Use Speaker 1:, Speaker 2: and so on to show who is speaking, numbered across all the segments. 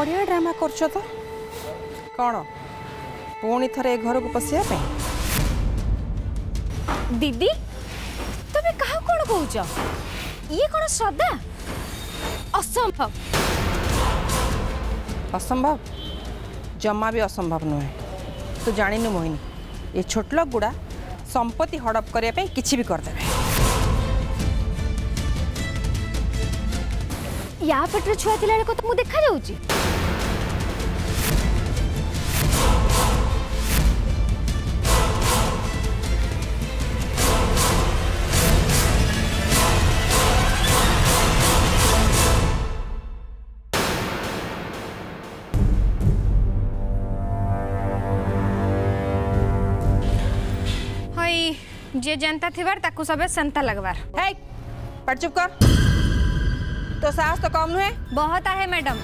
Speaker 1: बढ़िया ड्रामा करछ तो कौन पुणी थरे घर को पशिया पे
Speaker 2: दीदी तुम्हें कहा कौन कहूच ये कौन श्रद्धा असंभव
Speaker 1: असंभव जमा भी असंभव नुहे तो जानिनु मोहिनी ये छोट लोक गुड़ा संपत्ति हड़प करने किसी भी करदे
Speaker 2: या पेटर छुआ थिला को तो मु देखा जाउची जे जनता थिबार ताकू सबे संता लगवार
Speaker 1: हे पढ़ चुप कर तो साहस तो कम नुहे
Speaker 2: बहुत आहे मैडम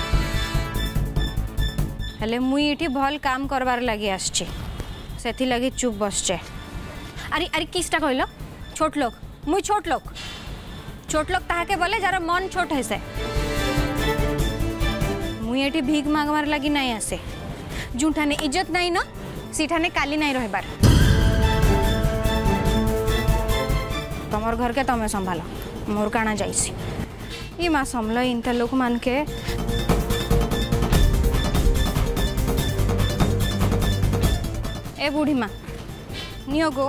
Speaker 2: हेले मुई इठी भल काम करवार लगी आछी सेथि लगी चुप बसचे अरे अरे किसटा कहलो छोट लोग मुई छोट लोग ताहाके बोले जार मन छोट है से मुई इठी भीख मांगवार लगी नहीं आसे जूठाने इज्जत नहीं न सीठाने काली नहीं रहबार तमर घर के तमें संभाल मोर काना जाइसी ये माँ संभल इनता लोक मान के ए बूढ़ी माँ नियो गो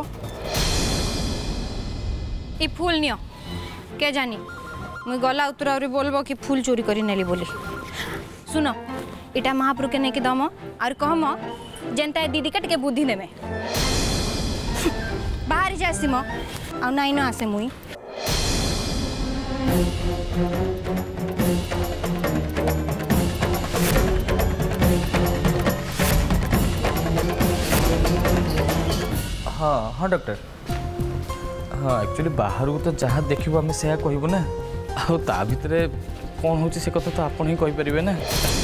Speaker 2: ये फूल नियो के जानी मुई गला उतर और बोलबो कि फूल चोरी करी नेली बोली सुनो इटा महाप्रभु के नेकी दम और कहम जेनता दीदी का टिके बुद्धि देमे बाहर जासी मो आ नाई न आसे मुई
Speaker 3: हाँ हाँ डॉक्टर हाँ एक्चुअली बाहर को तो जहाँ देखो आम से कहबू ना आ भितर कौन हो से कथा तो आपन ही कहीपर ना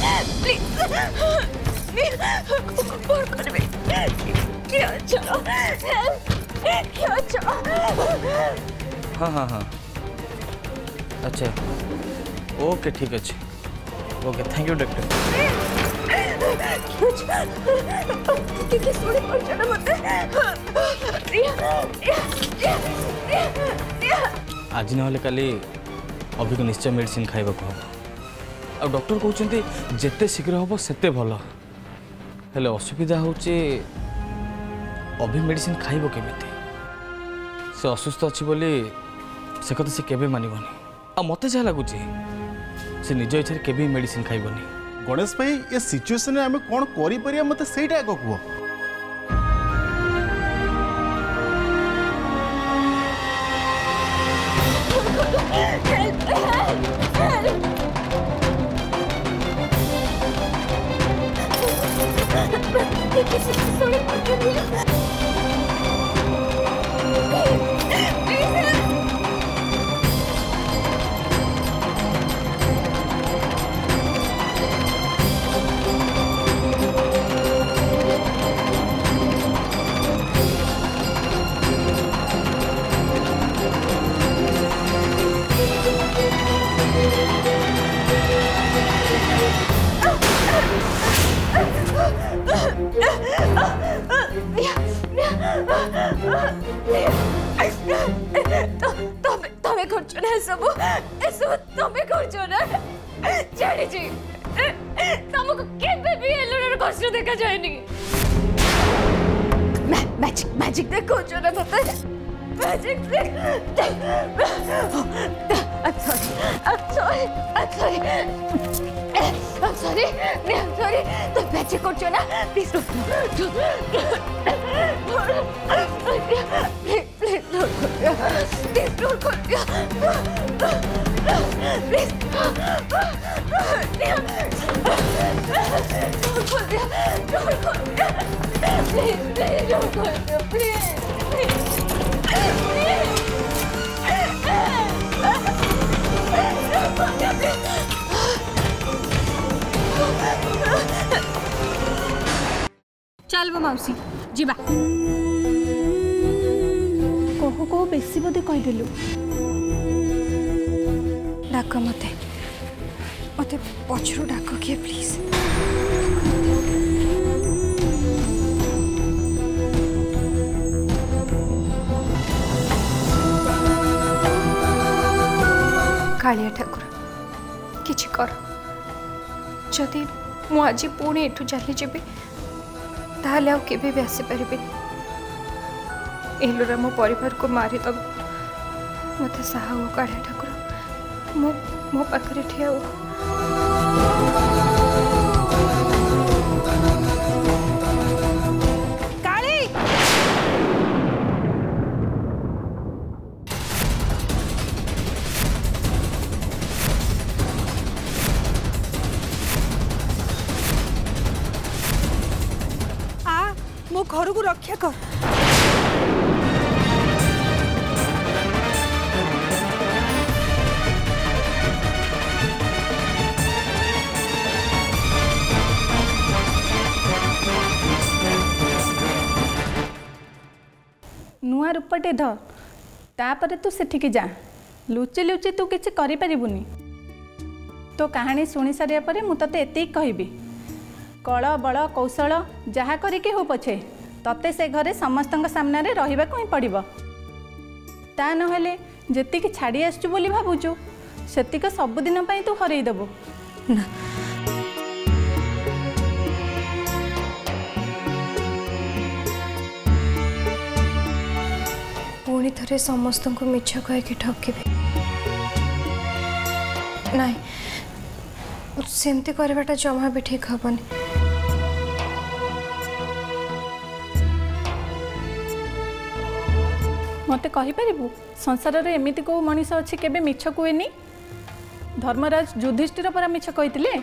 Speaker 3: हाँ हाँ हाँ अच्छा ओके ठीक अच्छे ओके थैंक यू डॉक्टर आज ना काली अभी को निश्चय मेडिसिन खाइबा को हम आ डॉक्टर कहते जिते शीघ्र हम सेते भल हेले असुविधा होची अभी मेडिसिन खाइब केमिति से असुस्थ अच्छी बोली से कथा से केबे मानिबनी आ मते जा लगुची से निज इच्छा केबे मेडिसिन खाइबनी
Speaker 4: गणेश भाई ये सिचुएशन में आम कौन करि परिया मते सेटा एक कुओ
Speaker 2: तमें करछ ना सब तमें करछ ना जानी जी तुमको केबे भी एलोर कष्ट देखा जायनी मैजिक देखो जो ना मत मैजिक I'm sorry. तो मैजिक करछ ना प्लीज चल वो मौसी जीवा
Speaker 5: कहो बेसी बोधे कहीदेलु
Speaker 2: डाक मते मत पछरू डाक किए प्लीज। कालिया ठाकुर किछि कर, जदि मु आज पुणी एठू चली जी ताहले आउ केबे भी आसी परिबे। एलुरा मो परिवार को मारिदब, मत साहा हो कालिया ठाकुर, मो पाखरे ठिया हो।
Speaker 1: मो घर को रक्षा कर।
Speaker 5: नुआ रूपटे ध तापर तू सेठिकी जा। लुचि लुचि तू किछि करि परिबुनी। तो कहानी सुनी सारिया परे मु तते एतिक कहबी, कल बल कौशल जहा करिके हो पछे तते से घरे समस्तंग सामने रे रहिबा को ही पड़िबो। ता नहेले जेतिकी छाड़ी आसचु बोली भाबुचु सेतिक सब दिन पई तू हरई देबो
Speaker 2: ना। पुणी थरे समस्त को मिछ कह के ठकिबे नाई, सेमती करवाटा जमा भी ठीक हेनी।
Speaker 5: मते कहि परिबु संसार रे एमिति को मनीष अछि केबे मिछ कुएनी? धर्मराज युधिष्ठिर परा मिछ कहितिले।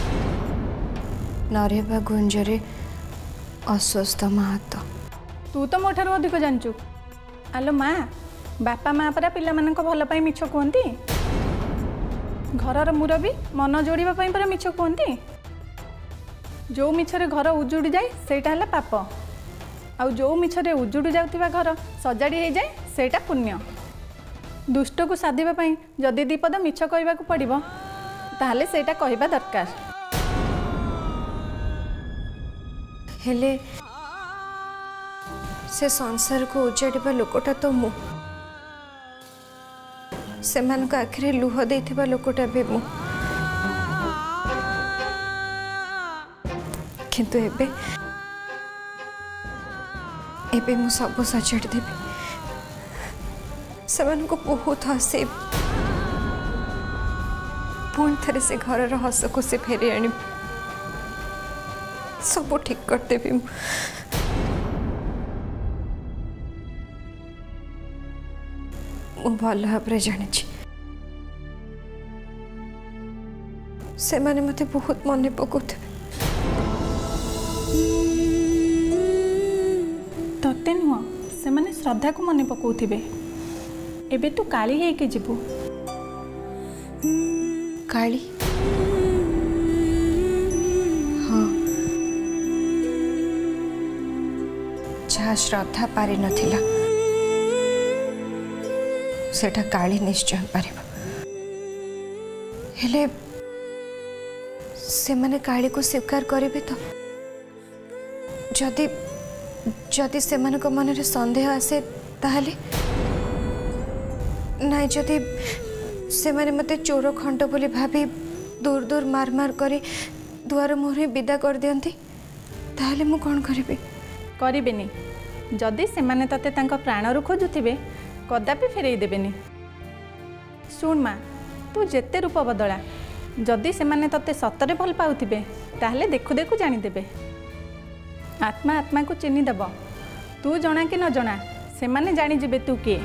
Speaker 2: नरेबा गुंजरे अस्वस्थ महत।
Speaker 5: तू तो मोठार अधिक जानचु। आलो माँ, बापा माँ परा पिला मानक भल पाई मिछ कुहंती। घरर मुरबी मन जोड़िबा पाई परा मिछ कुहंती। जो मिछरे घर उजुड़ी जाए सेटा हला पाप, आउ जो मिछरे उजुड़ी जाउथिबा घर सजाड़ी हो जाए सेटा पुण्य। दुष्ट को साधिबा पाई जदि दीपद मिछ कहबा को पड़िबो ताहले सेटा कहबा दरकार।
Speaker 2: हेले से संसार को उजाड़िबा लोकटा तो मु, सेमान का आखिरे लुह देथिबा लोकटा भी मु। किंतु एबे मु सब सजाड़ी देबी। सेमान को बहुत हसे पुणी थरे से घर हस को से फेरी आनी सब ठीक कर देबी। मु भल भाव जानी से माने मते बहुत मन पकाउथे।
Speaker 5: तते नुह से माने श्रद्धा को मन पकाउथिबे। एबे तू काली है के जीवु।
Speaker 2: काली हाँ, जहाँ श्रद्धा पारि नथिला सेटा काली निश्चय पारिबा। हेले से माने काली को स्वीकार करिबे तो? जदि जदि से मन को मन रे संदेह आसे ताहले नाई, जदि से माने मते चोर खंड बोली भाभी दूर दूर मार मार करी दुआर मुहरे विदा कर दियंती ताहले मु कोन करिबे?
Speaker 5: करिबेनी। जदि से माने तते तांका प्राण रु खोजुथिबे कदापि फेरई देबेनी। सुन माँ, तू जेते रूप बदला जदि से माने तते सतरे भल पाउथिबे ताहले देखु देखु जानी देबे। आत्मा आत्मा को चिन्ही देब। तू जना कि न जना से माने जानी जिबे तू किए।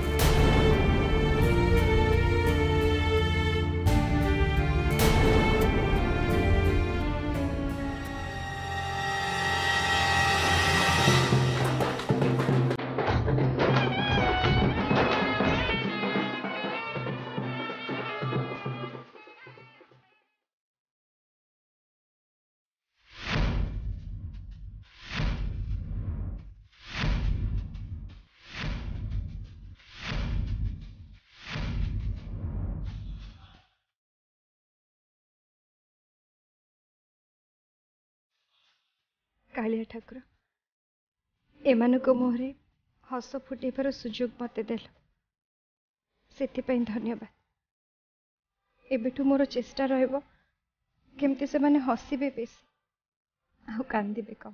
Speaker 6: कालिया ठाकुर एमानक मुहरे हस फुटेबार सुजोग मत देल से धन्यवाद। एबेठू मोर चेष्टा रहिबो केमती से माने हसीबे बेसी आ कांदिबे कम।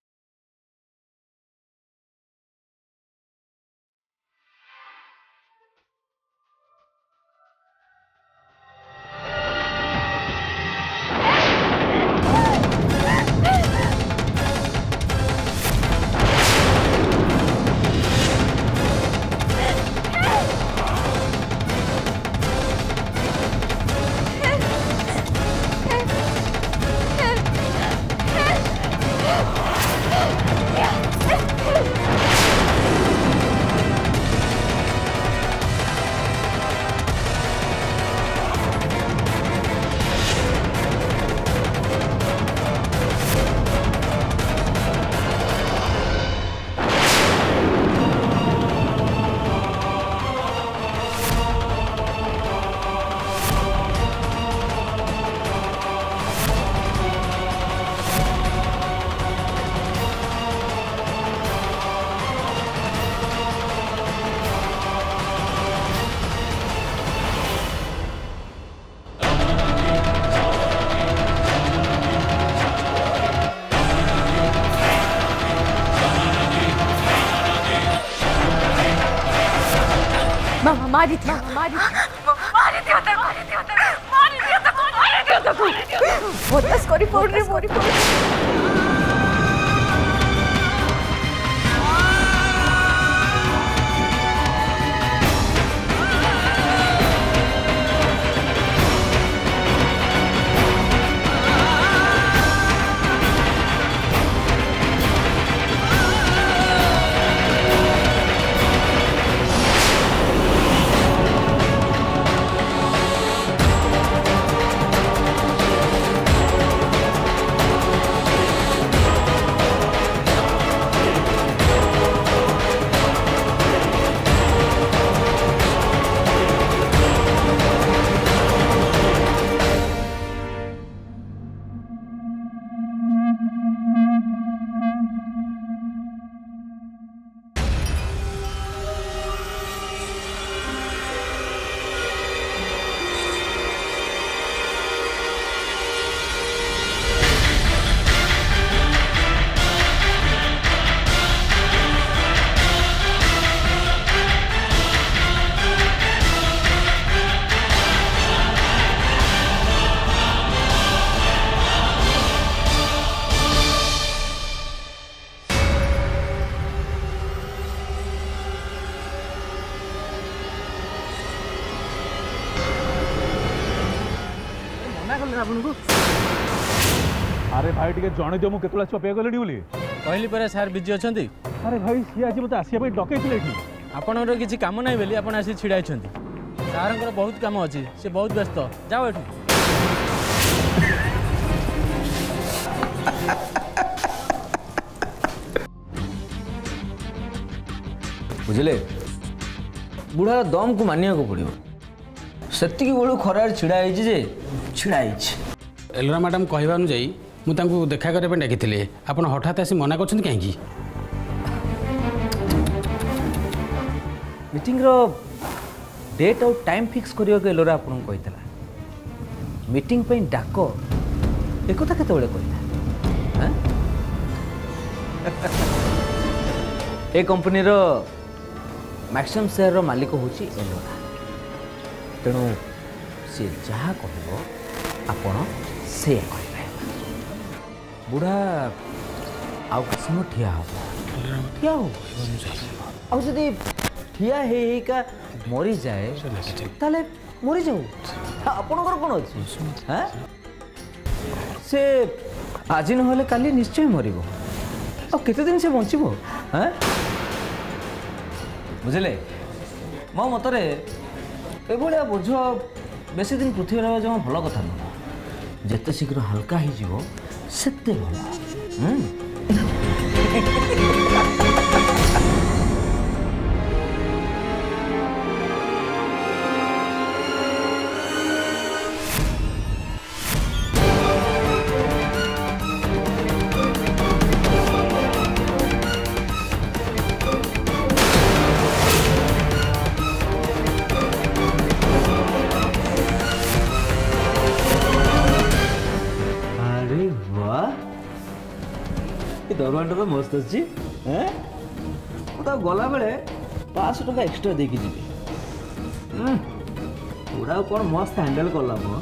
Speaker 7: मारी थी बदमाश करी पड़ रे मोरी पड़
Speaker 8: अरे भाई टे जन दियो मुझे केतला अपेक्षा कले बोली
Speaker 3: कहली पर सार बिजी अच्छा।
Speaker 8: अरे भाई सी आज मत आसिया डकई
Speaker 3: आपणर किसी कम ना बोली आप छिड़ा सार बहुत कम अच्छी से बहुत व्यस्त जाओ एठू।
Speaker 9: बुझे बुढ़ार दम को मानिया को पड़ो से बड़ू खरार छिड़ा छिड़ा
Speaker 10: एलोरा मैडम कहवानु जाई मुझे देखा करने डाकी आप हठात आसी मना कर कहीं
Speaker 9: मीटिंग रो डेट और टाइम फिक्स करियो के एलोरा आपन कहितला मीटिंग पे डाक एक कथा केतबेले कहला हैं ए कंपनी रो मैक्सिमम शेयर रो मालिक होची एलोरा तेणु सी जहाँ कहबो आपण से कहबे बुढ़ा आउ समय ठिया हो आउ जदि ठिया का मरी जाए ताले मरी जाऊ आपणकर कौन अच्छी हाँ से आज न काली निश्चय मरिबो आ केते दिन से बंचिबो हाँ बुझले मो मतरे एभलिया बोझ बेसी दिन पृथ्वी रहा जमा भल कथा नुह जिते शीघ्र हल्का हो सेते भल। दरमाटा तो मस्त अच्छी तो गला बेले 500 टका एक्स्ट्रा देकी जीवी पूरा कौन मस्त हैंडल कला मो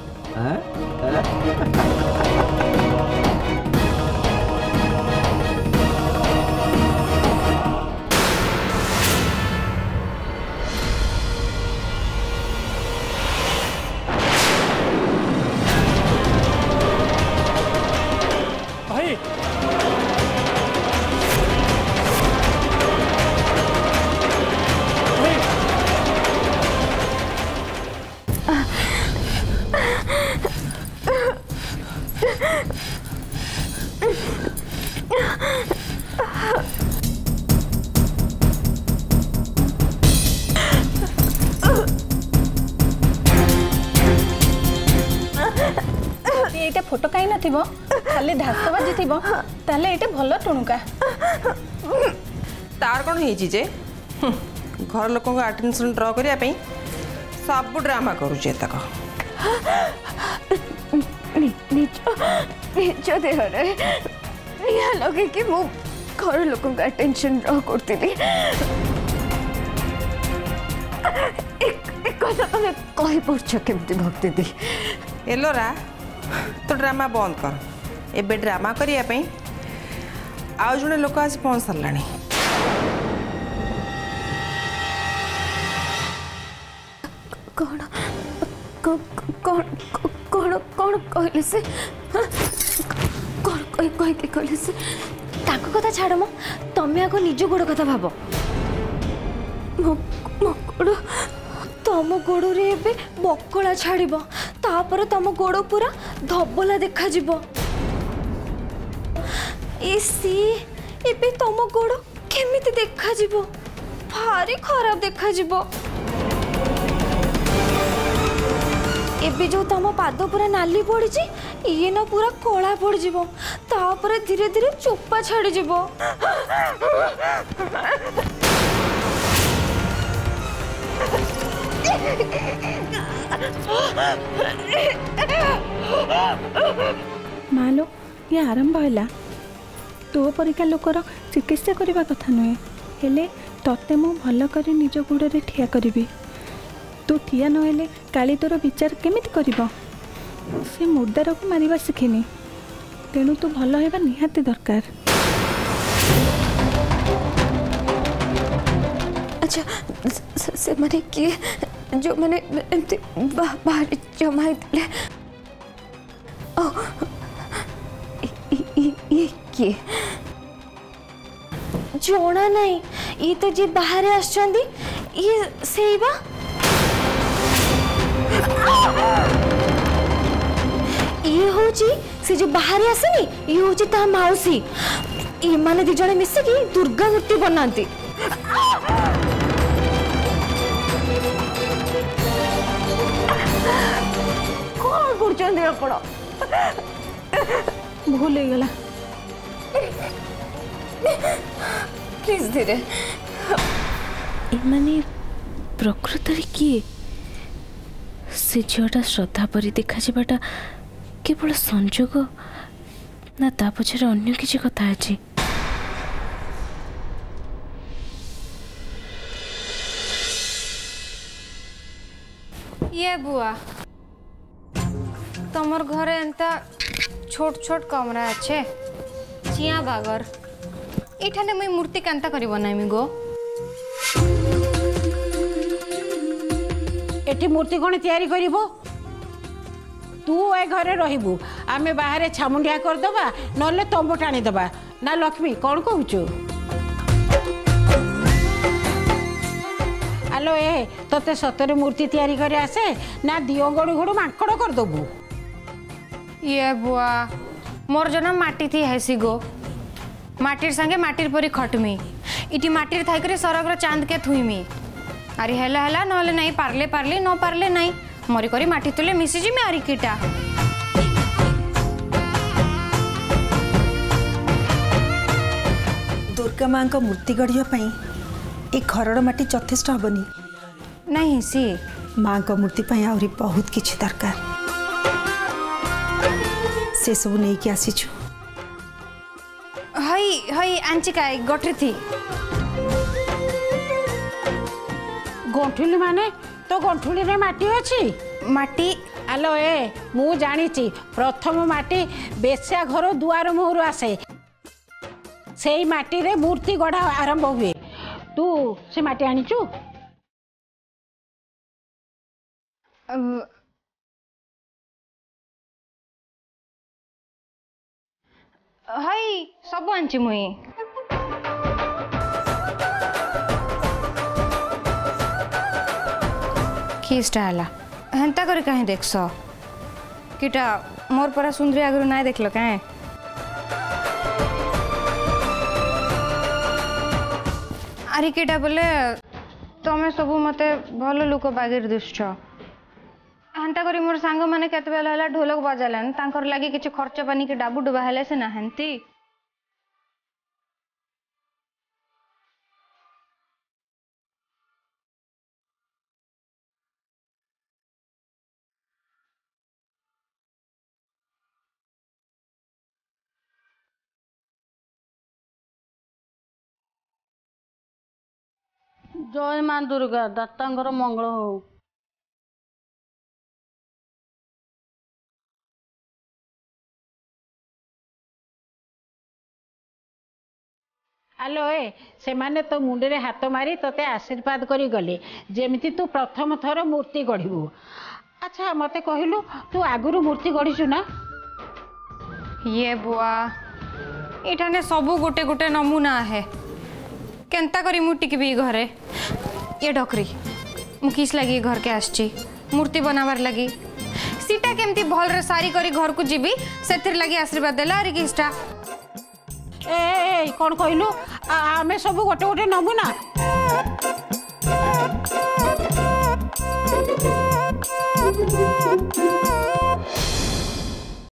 Speaker 5: ये फोटो कहीं नथिबो खाली धास बाजी थिबो ताले एटे भलो टुणुका
Speaker 1: तार कौन है जे घर लोक अटेंशन ड्र करने सब ड्रामा करुचे तक
Speaker 7: निज देहरे निया लगे कि मु घर लोक अटेंशन ड्र करती कथा तुम कही पड़छ केमती भक्ति दी
Speaker 1: एलोरा तो ड्रामा बंद कर एबे ड्रामा करने आउ जड़े लोक आस पहुँच सारा
Speaker 7: कौन कौन कौन कौन कहले से कौन कह के कहले से ताको कथा छाड़ मो तमे आगो निज गोड़ कथा भाबो मो गोड़ तम गोड़ रे एबे बकला छाड़िबो तापर तम गोड़ पूरा धबला देखा जिवो एसी एबे तम गोड़ केमिति देखा जिवो भारी खराब देखा जिवो एबे जो तम पाद पूरा नाली पड़ी ये न पूरा कला पड़ जिवो तापर धीरे धीरे चोपा छाड़ी जिवो
Speaker 5: मालो ये आरंभ है तो परिका लोकर चिकित्सा करने कथा नुहे हेले तते मु भल कर निज गोड़े ठिया करी तू ठिया नहेले काली तोर विचार केमिति करिबो से मुर्दार को मारिबा शिखिनी तेणु तू भल होगा निहाती दरकार
Speaker 7: अच्छा से माने किए जो मैंने एमती बाहर जमाई देले ओ ये किए जोना नहीं ये तो जी बाहर आछंदी ये सेवा ये होची से जो बाहर आसनी ये होची ता माउसी ये माने दी जणे मिसिकी दुर्गा मूर्ति बनाती कौन करछंदी आपण
Speaker 5: भूल हो गला
Speaker 7: प्लीज धीरे
Speaker 11: एमाने प्रकृत रे किए से झीटा श्रद्धा परी देखा जावाटा केवल संजोग ना ता पछरे अन्य किसी कथा अछि
Speaker 2: ये बुआ तमर घरे एंता छोट छोट कमरा अच्छे चिया बागर इठाने मुई मूर्ति कांता करी बनाइमी गो
Speaker 12: एटी मूर्ति कौन तैयारी करिबो तू ए घरे रहिबू आमे बाहर छामुंडिया कर दबा नले तंबू टाणी दबा ना लक्ष्मी कौन कहूचु आलो ए तते सतरे मूर्ति तैयारी करे आसे ना दियो गड़ू गड़ू मांकड़ कर दबू
Speaker 2: ये बुआ मोर जना माटी थी हैसी गो माटिर संगे माटिर परी खटमी इटी माटिर थाई करे सरगर चांद के थुईमी अरे हेला हेला नले नहीं पारले पारले न पारले नहीं मरी करी माटी तुले मिसी जी में आरी कीटा
Speaker 13: दुर्गा माँ को मूर्ति गढ़िया पई ए घरड़ माटी यथेष्ट हबनी
Speaker 2: नहीं सी
Speaker 13: माँ को मूर्ति पई आउरी बहुत किछि दरकार से सब नहीं कि आसीछु
Speaker 2: हाय हई हई आंची काय गठरी थी
Speaker 12: गंठुली माने तो गंठुली रे माटी अछि
Speaker 2: माटी
Speaker 12: आलो ए मु जानिची प्रथम माटी बेस्या घर दुआर मुहरु आसे सेई माटी रे मूर्ति गढ़ा आरंभ हुए तू से माटी आनिचु
Speaker 2: हई सब आंची मुई किसटा हला हेंता करे कहीं देखस किटा मोर परा सुंदरी आगु ना देखल कहीं अरे किटा बोले तमें सब मत भल लोक बागेर दुश्च हेन्ता करी मोर सांग मैंने केत बेला हला ढोलक बजालान तांकर लागी किछि खर्च पानी के डाबू डुबा हेले से ना हेंती
Speaker 12: जय मां दुर्गा दातांगर मंगल हो आलो ए से माने तो मुंडे रे हाथ मारी तोते आशीर्वाद करी गले जेमिति तू प्रथम थर मूर्ति गढ़िबू अच्छा मते कहिलु तू आगुरु मूर्ति गढ़िछु ना
Speaker 2: ये बुआ इठाने सबू गोटे गोटे नमूना है केंता करी मु टिकबी घरे ये डकरी मु किस लगी घर के आसची मूर्ति बनावार लगी सीटा केमती भल रे सारी करी घर को जीबी सेथिर लगी आशीर्वाद देला अरे किसटा
Speaker 12: ए कौन कहलु आमे सब गोटे गोटे नमूना